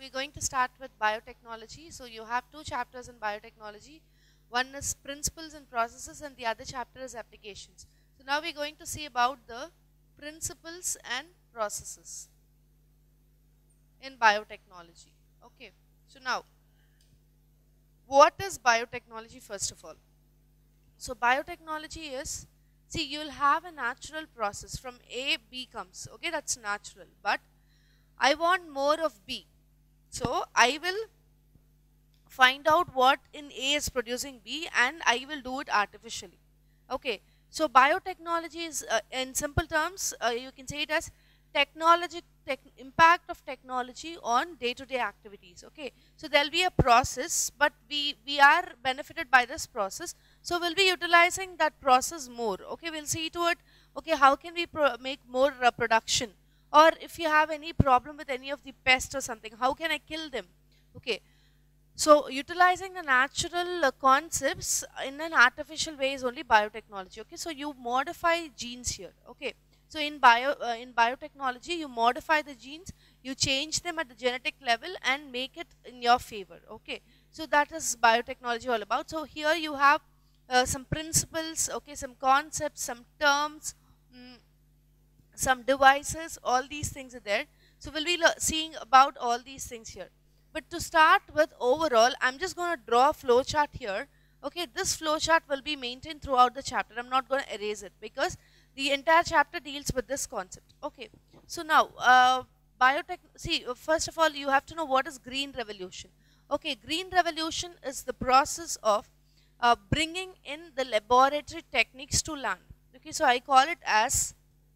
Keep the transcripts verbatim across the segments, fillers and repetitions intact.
we're going to start with biotechnology. So you have two chapters in biotechnology. One is principles and processes and the other chapter is applications. So now we're going to see about the principles and processes in biotechnology. Okay. So now, what is biotechnology first of all? So biotechnology is, see, you'll have a natural process from A, B comes. Okay, that's natural. But I want more of B. So I will find out what in A is producing B and I will do it artificially. Okay, so biotechnology is, uh, in simple terms, uh, you can say it as technology, tech, impact of technology on day-to-day activities. Okay, so there'll be a process, but we we are benefited by this process, so we'll be utilizing that process more. Okay, we'll see to it. Okay, how can we pro make more uh, production? Or if you have any problem with any of the pests or something, how can I kill them? Okay, so utilizing the natural uh, concepts in an artificial way is only biotechnology. Okay, so you modify genes here. Okay, so in bio uh, in biotechnology, you modify the genes, you change them at the genetic level and make it in your favor. Okay, so that is biotechnology all about. So here you have uh, some principles. Okay, some concepts, some terms. Mm, some devices, all these things are there. So we'll be seeing about all these things here. But to start with overall, I'm just going to draw a flow chart here. Okay, this flow chart will be maintained throughout the chapter. I'm not going to erase it because the entire chapter deals with this concept. Okay, so now, uh, biotech, see, first of all, you have to know what is green revolution. Okay, green revolution is the process of uh, bringing in the laboratory techniques to land. Okay, so I call it as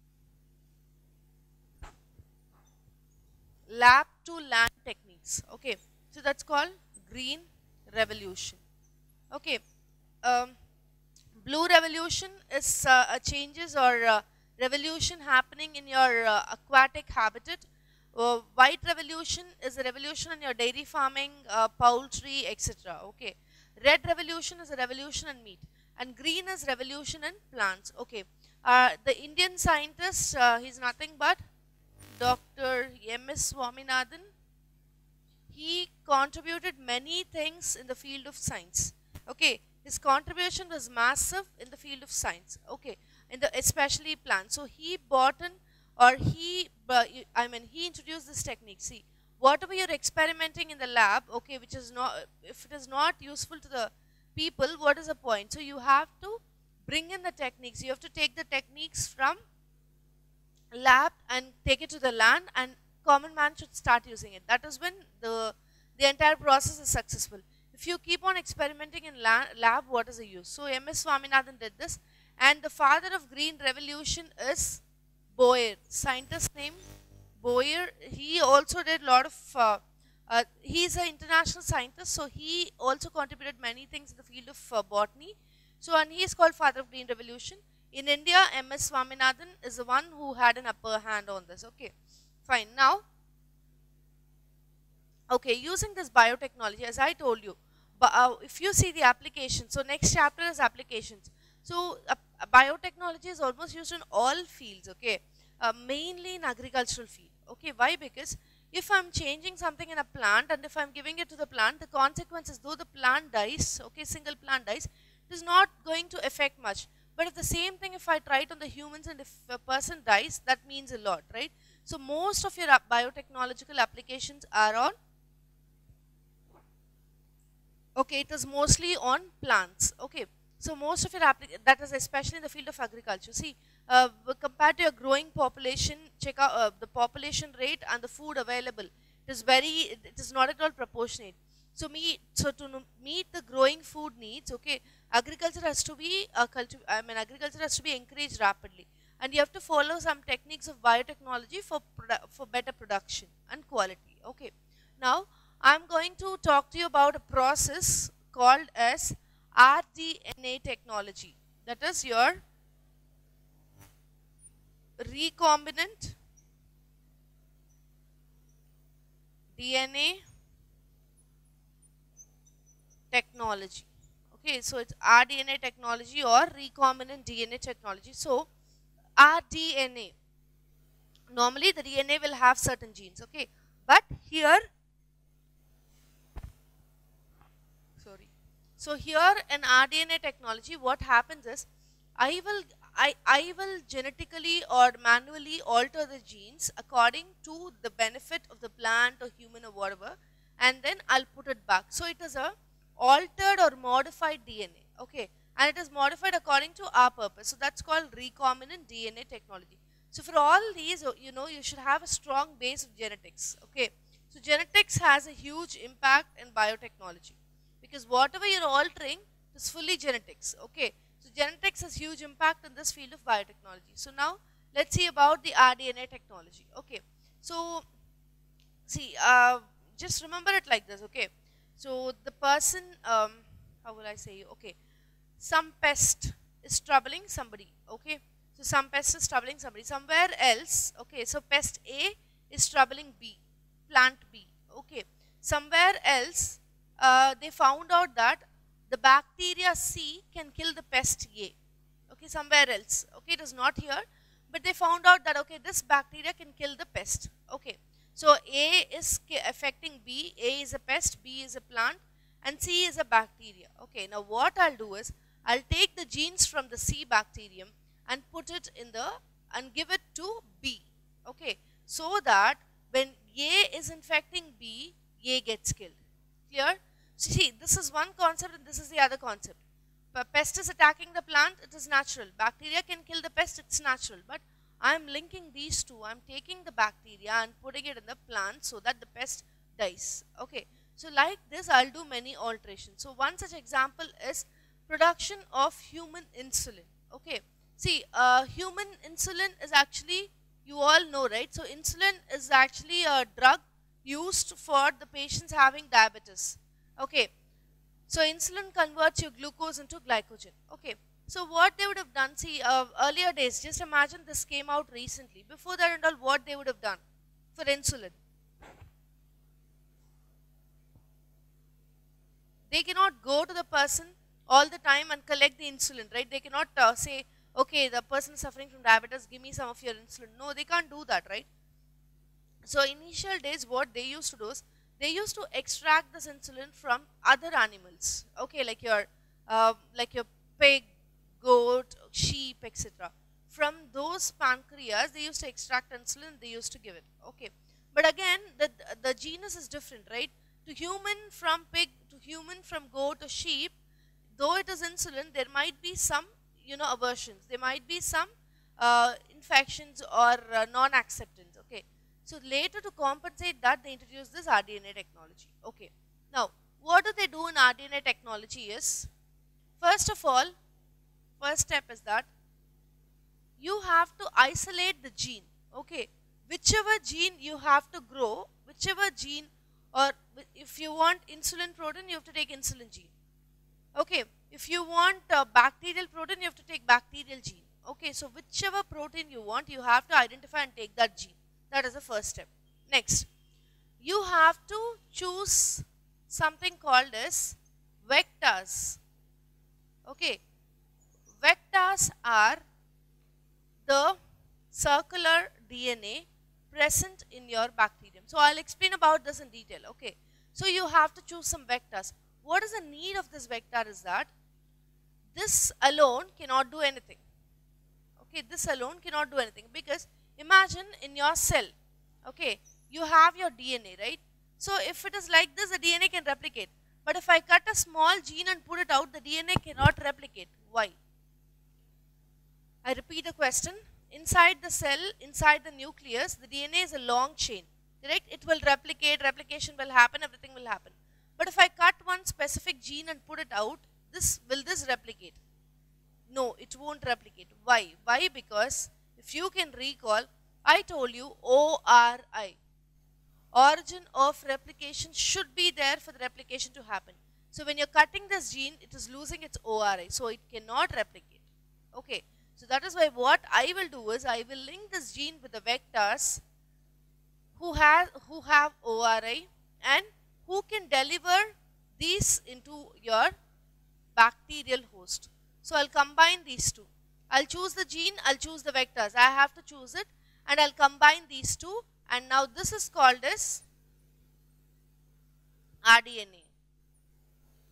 lab to land techniques. Okay, so that's called green revolution. Okay, um, blue revolution is uh, a changes or uh, revolution happening in your uh, aquatic habitat. Uh, white revolution is a revolution in your dairy farming, uh, poultry, et cetera. Okay, red revolution is a revolution in meat, and green is revolution in plants. Okay, uh, the Indian scientist, uh, he's nothing but Doctor M S Swaminathan. He contributed many things in the field of science. Okay, his contribution was massive in the field of science. Okay, in the especially plants. So he bought in, or he, uh, I mean, he introduced this technique. See, whatever you're experimenting in the lab, okay, which is not, if it is not useful to the people, what is the point? So you have to bring in the techniques. You have to take the techniques from lab and take it to the land, and common man should start using it. That is when the the entire process is successful. If you keep on experimenting in la lab, what is the use? So M S Swaminathan did this, and the father of green revolution is Boyer, scientist named Boyer. He also did a lot of uh, uh, he is an international scientist, so he also contributed many things in the field of uh, botany. So, and he is called father of green revolution. In India, M S Swaminathan is the one who had an upper hand on this. Okay, fine. Now, okay, using this biotechnology, as I told you, but, uh, if you see the application, so next chapter is applications. So, uh, biotechnology is almost used in all fields, okay, uh, mainly in agricultural field. Okay, why? Because if I'm changing something in a plant and if I'm giving it to the plant, the consequences, though the plant dies, okay, single plant dies, it is not going to affect much. But if the same thing, if I try it on the humans and if a person dies, that means a lot, right? So most of your biotechnological applications are on, okay, it is mostly on plants. Okay, so most of your applications, that is especially in the field of agriculture. See, uh, compared to your growing population, check out uh, the population rate and the food available. It is very, it is not at all proportionate. So, me, so to meet the growing food needs, okay, agriculture has to be, uh, culti I mean, agriculture has to be encouraged rapidly, and you have to follow some techniques of biotechnology for for better production and quality. Okay, now I'm going to talk to you about a process called as R D N A technology. That is your recombinant D N A technology. Okay, so it's R D N A technology or recombinant D N A technology. So R D N A, normally the D N A will have certain genes, okay, but here So here in R D N A technology, what happens is, I will I, I will genetically or manually alter the genes according to the benefit of the plant or human or whatever, and then I'll put it back. So it is a altered or modified D N A, okay, and it is modified according to our purpose. So that's called recombinant D N A technology. So for all these, you know, you should have a strong base of genetics, okay. So genetics has a huge impact in biotechnology, because whatever you're altering is fully genetics, okay. So genetics has huge impact in this field of biotechnology. So now let's see about the R D N A technology, okay. So see, uh, just remember it like this, okay. So the person, um, how will I say, okay, some pest is troubling somebody, okay. So some pest is troubling somebody somewhere else, okay. So pest A is troubling B, plant B, okay. Somewhere else, uh, they found out that the bacteria C can kill the pest A, okay, somewhere else, okay, it is not here, but they found out that, okay, this bacteria can kill the pest, okay. So A is affecting B, A is a pest, B is a plant, and C is a bacteria, okay. Now what I'll do is, I'll take the genes from the C bacterium and put it in the, and give it to B, okay, so that when A is infecting B, A gets killed, clear? So see, this is one concept and this is the other concept. Pest is attacking the plant, it is natural. Bacteria can kill the pest, it's natural. But I am linking these two. I am taking the bacteria and putting it in the plant so that the pest dies. Okay. So like this, I'll do many alterations. So one such example is production of human insulin. Okay. See, uh, human insulin is actually, you all know, right? So insulin is actually a drug used for the patients having diabetes. Okay, so insulin converts your glucose into glycogen. Okay, so what they would have done, see, uh, earlier days, just imagine this came out recently. Before that and all, what they would have done for insulin? They cannot go to the person all the time and collect the insulin, right? They cannot uh, say, okay, the person is suffering from diabetes, give me some of your insulin. No, they can't do that, right? So initial days, what they used to do is, they used to extract this insulin from other animals, okay, like your, uh, like your pig, goat, sheep, et cetera. From those pancreas, they used to extract insulin, they used to give it, okay. But again, the, the genus is different, right? To human from pig, to human from goat or sheep, though it is insulin, there might be some, you know, aversions. There might be some uh, infections or uh, non-acceptance, okay. So later, to compensate that, they introduced this R D N A technology. Okay. Now, what do they do in R D N A technology is, first of all, first step is that you have to isolate the gene. Okay. Whichever gene you have to grow, whichever gene, or if you want insulin protein, you have to take insulin gene. Okay. If you want uh, bacterial protein, you have to take bacterial gene. Okay. So whichever protein you want, you have to identify and take that gene. That is the first step. Next, you have to choose something called as vectors. Okay, vectors are the circular D N A present in your bacterium. So I'll explain about this in detail. Okay, so you have to choose some vectors. What is the need of this vector is that this alone cannot do anything. Okay, this alone cannot do anything, because imagine in your cell, okay, you have your D N A, right? So if it is like this, the D N A can replicate. But if I cut a small gene and put it out, the D N A cannot replicate. Why? I repeat the question. Inside the cell, inside the nucleus, the D N A is a long chain, correct? It will replicate, replication will happen, everything will happen. But if I cut one specific gene and put it out, this will this replicate? No, it won't replicate. Why? Why? Because if you can recall, I told you O R I. Origin of replication should be there for the replication to happen. So when you're cutting this gene, it is losing its O R I. So it cannot replicate. Okay. So that is why what I will do is, I will link this gene with the vectors who have, who have O R I and who can deliver these into your bacterial host. So I'll combine these two. I'll choose the gene, I'll choose the vectors. I have to choose it, and I'll combine these two, and now this is called as R D N A.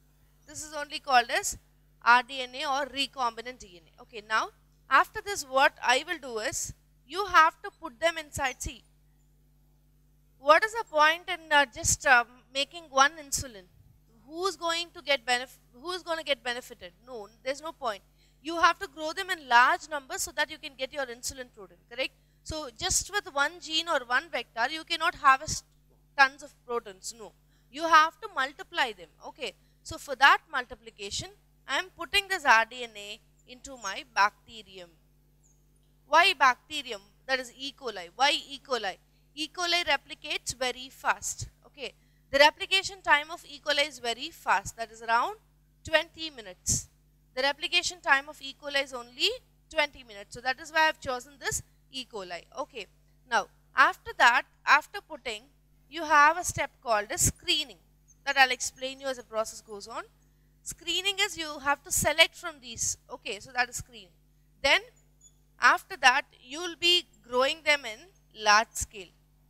This is only called as R D N A or recombinant D N A. Okay, now after this what I will do is, you have to put them inside. See, what is the point in uh, just uh, making one insulin? Who's going to get benefit? Who's going to get benefited? No, there's no point. You have to grow them in large numbers so that you can get your insulin protein, correct? So just with one gene or one vector, you cannot harvest tons of proteins. No, you have to multiply them. Okay, so for that multiplication, I am putting this R D N A into my bacterium. Why bacterium? That is E. coli. Why E. coli? E. coli replicates very fast. Okay, the replication time of E. coli is very fast. That is around twenty minutes. The replication time of E. coli is only twenty minutes. So that is why I have chosen this E. coli. Okay. Now, after that, after putting, you have a step called as screening. That I'll explain you as the process goes on. Screening is you have to select from these. Okay, so that is screening. Then, after that, you will be growing them in large scale.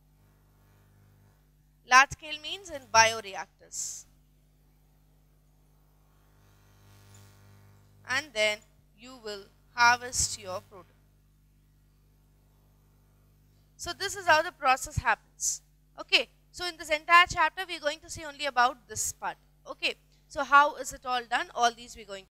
Large scale means in bioreactors. And then you will harvest your protein. So this is how the process happens. Okay, so in this entire chapter we are going to see only about this part. Okay, so how is it all done? All these we are going